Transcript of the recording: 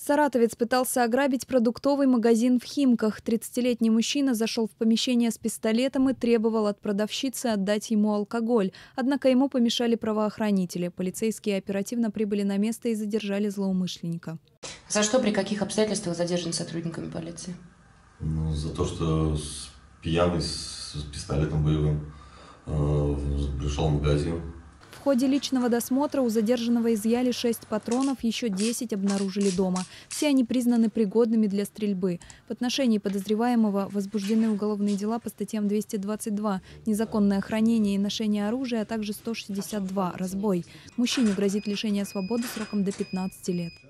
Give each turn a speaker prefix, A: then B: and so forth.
A: Саратовец пытался ограбить продуктовый магазин в Химках. 30-летний мужчина зашел в помещение с пистолетом и требовал от продавщицы отдать ему алкоголь. Однако ему помешали правоохранители. Полицейские оперативно прибыли на место и задержали злоумышленника.
B: За что, при каких обстоятельствах задержан сотрудниками полиции?
C: За то, что пьяный с пистолетом боевым пришел в магазин.
A: В ходе личного досмотра у задержанного изъяли 6 патронов, еще 10 обнаружили дома. Все они признаны пригодными для стрельбы. В отношении подозреваемого возбуждены уголовные дела по статьям 222 «Незаконное хранение и ношение оружия», а также 162 «Разбой». Мужчине грозит лишение свободы сроком до 15 лет.